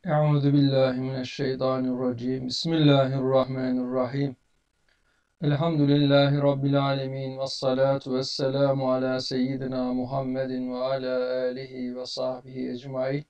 Euzu billahi mineşşeytanirracim. Bismillahirrahmanirrahim. Elhamdülillahi rabbil alamin ve salatu vesselamu ala seyyidina Muhammedin ve ala alihi ve sahbihi ecmaîn.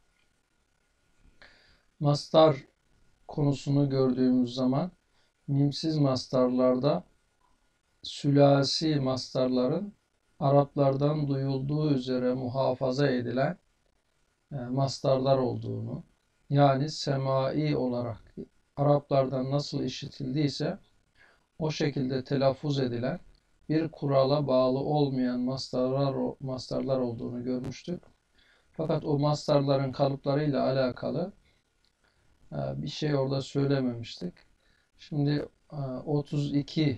Mastar konusunu gördüğümüz zaman mimsiz mastarlarda sülasi mastarların Araplardan duyulduğu üzere muhafaza edilen mastarlar olduğunu, yani semai olarak Araplardan nasıl işitildiyse o şekilde telaffuz edilen, bir kurala bağlı olmayan mastarlar olduğunu görmüştük. Fakat o mastarların kalıplarıyla alakalı bir şey orada söylememiştik. Şimdi 32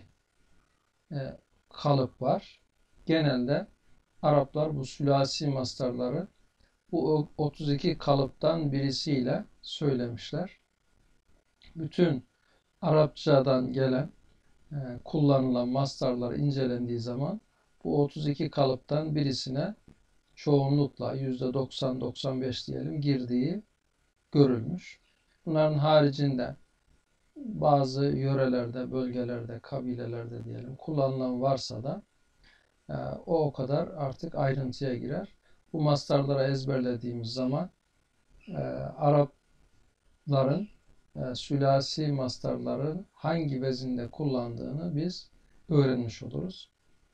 kalıp var. Genelde Araplar bu sülasi mastarları bu 32 kalıptan birisiyle söylemişler. Bütün Arapçadan gelen kullanılan mastarlar incelendiği zaman bu 32 kalıptan birisine çoğunlukla %90-95 diyelim girdiği görülmüş. Bunların haricinde bazı yörelerde, bölgelerde, kabilelerde diyelim kullanılan varsa da o kadar artık ayrıntıya girer. Bu mastarları ezberlediğimiz zaman Arapların sülasi mastarların hangi vezinde kullandığını biz öğrenmiş oluruz.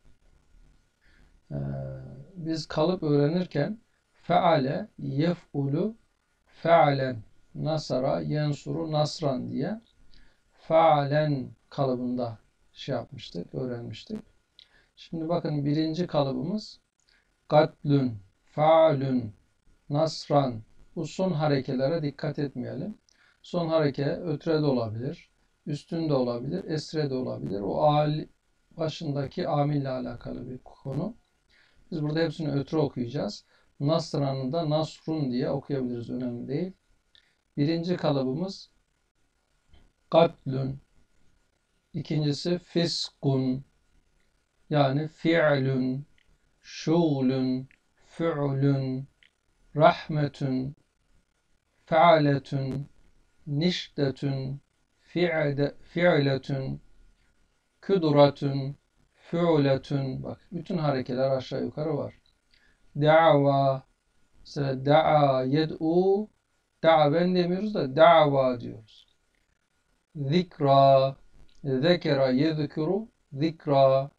Biz kalıp öğrenirken feale, yef'ulu, fealen, nasara, yensuru, nasran diye fealen kalıbında öğrenmiştik. Şimdi bakın birinci kalıbımız katlün, faalün, nasran. Bu son harekelere dikkat etmeyelim. Son hareke ötre de olabilir, üstün de olabilir, esre de olabilir. O başındaki amille alakalı bir konu. Biz burada hepsini ötre okuyacağız. Nasran'ı da nasrun diye okuyabiliriz. Önemli değil. Birinci kalıbımız katlün. İkincisi fiskun. Yani fi'lün, şuğlün, fü'lün, rahmetün, fealetün, nişdetün, fi'letün, küduratün, fü'letün. Bak bütün harekeler aşağı yukarı var. Da'va, mesela da'a, yed'u, da'a ben demiyoruz da da'va diyoruz. Zikra, zekera, yezkuru, zikra,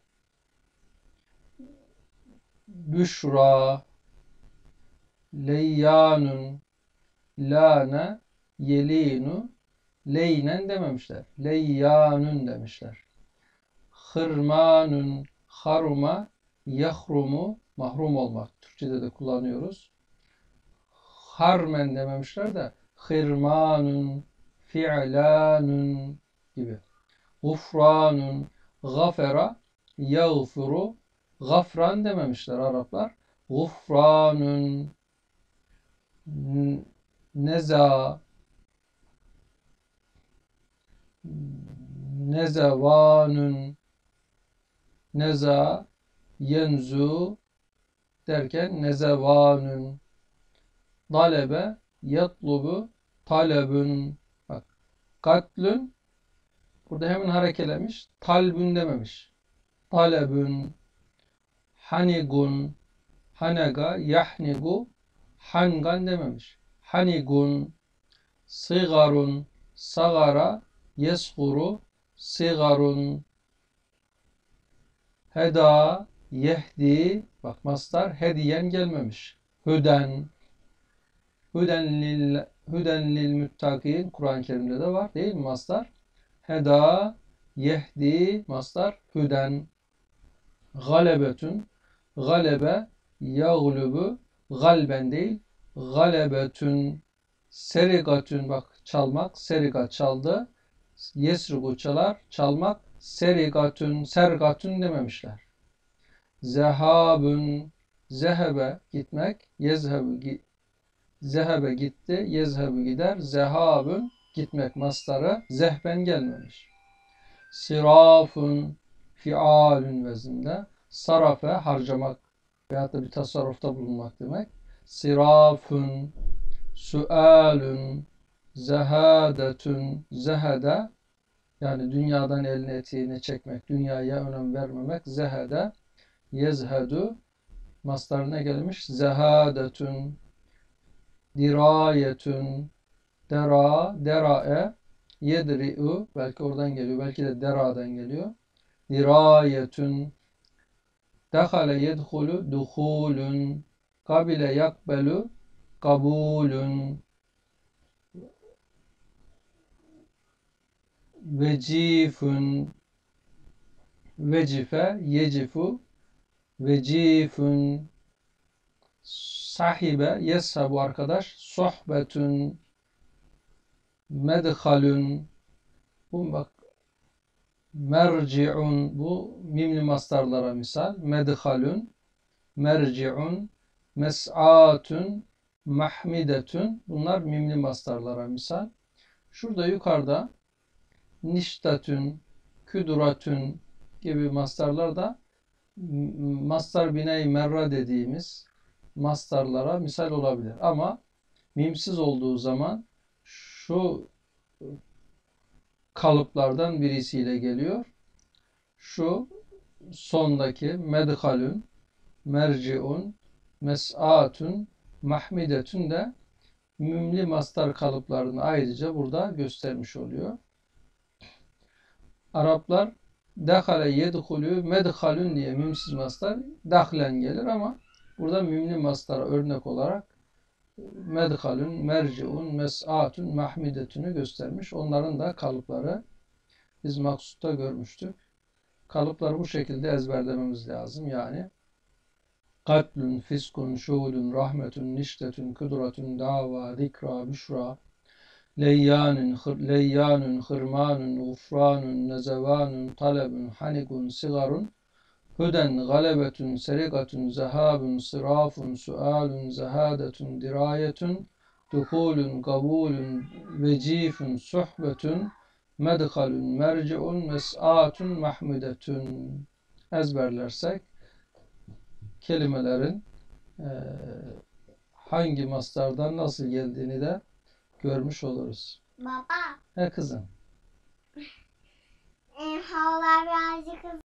büşra, leyyanun, lâne, yelînu, leynen dememişler. Leyyanun demişler. Hırmanun, haruma, yahrumu, mahrum olmak. Türkçe'de de kullanıyoruz. Harmen dememişler de hırmanun, fi'lanun gibi. Gufranun, gafera, yağfuru, gafran dememişler Araplar. Gufranun, neza, nezavanun, neza, yenzu derken nezavanun, dalebe, yatlubu, talebün. Bak, katlün burada hemen harekelemiş. Talbün dememiş. Talebün, hanigun, hanaga, yahnigu, hangan dememiş. Hanigun, sigarun, sagara, yesguru, sigarun, heda, yehdi. Bak mastar hediyen gelmemiş. Hüden, hüden lil müttakin Kur'an-ı Kerim'de de var değil mi mastar? Heda, yehdi, mastar hüden. Galebetün, galebe, yağlubu, galben değil, galebetün, serigatün, bak çalmak, serigat çaldı, yesrugu çalar, çalmak, serigatün, sergatün dememişler. Zehabün, zehebe gitmek, zehebe gitti, yezhebu gider, zehabün gitmek mastarı, zehben gelmemiş. Sirafun, fialün vezinde, sarafe harcamak veyahut da bir tasarrufta bulunmak demek. Sirafun, sualün, Zehadetun. Zehede yani dünyadan elini eteğini çekmek, dünyaya önem vermemek. Zehede yezhedu mastarına gelmiş. Zehadetun. Dirayetun. Dera, derae, yedri'u. Belki oradan geliyor. Belki de dera'dan geliyor. Dirayetun. Dehale yedhulu duhulun. Kabile yakbelu kabulun. Vecifun. Vecife yecifu. Vecifun. Sahibe yeshabu arkadaş. Sohbetun. Medhalun. Bu bak merci'un bu mimli mastarlara misal. Medhalun. Merci'un. Mes'atun. Mahmidetun. Bunlar mimli mastarlara misal. Şurada yukarıda niştatun, küduratun gibi mastarlar da mastar biney merra dediğimiz mastarlara misal olabilir. Ama mimsiz olduğu zaman şu kalıplardan birisiyle geliyor. Şu sondaki medhalun, merciun, mes'atun, mahmidetun de mimli mastar kalıplarını ayrıca burada göstermiş oluyor. Araplar dehale yedhulü medhalun diye mimsiz mastar dahlen gelir ama burada mimli mastara örnek olarak medhalun, merciun, mes'atun, mahmidetünü göstermiş. Onların da kalıpları biz maksutta görmüştük. Kalıpları bu şekilde ezberlememiz lazım. Yani katlun, fiskun, şuulun, rahmetun, niştetun, kudratun, dava, zikra, büşra, leyyanun, hırmanun, gufranun, nezevanun, talebun, hanikun, sigarun, hüden, galebetun, serikatun, zehabun, sırafun, sualun, zehadetun, dirayetun, dukulun, kabulun, vecifun, suhbetun, medhalun, merciun, mes'atun, mahmudetun. Ezberlersek kelimelerin hangi mastardan nasıl geldiğini de görmüş oluruz. Baba, He kızım. havalar birazcık